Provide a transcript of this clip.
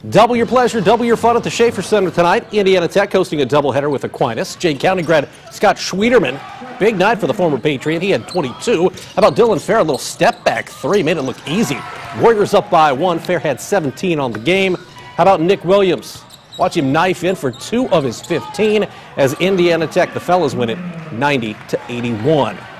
Double your pleasure, double your fun at the Schaefer Center tonight. Indiana Tech hosting a doubleheader with Aquinas. Jane County grad Scott Schwieterman. Big night for the former Patriot. He had 22. How about Dylan Fair? A little step back three. Made it look easy. Warriors up by 1. Fair had 17 on the game. How about Nick Williams? Watch him knife in for 2 of his 15 as Indiana Tech, the fellas, win it 90-81.